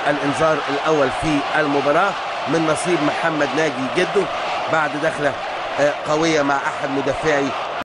الانذار الاول في المباراه من نصيب محمد ناجي جده بعد دخله قويه مع احد مدافعي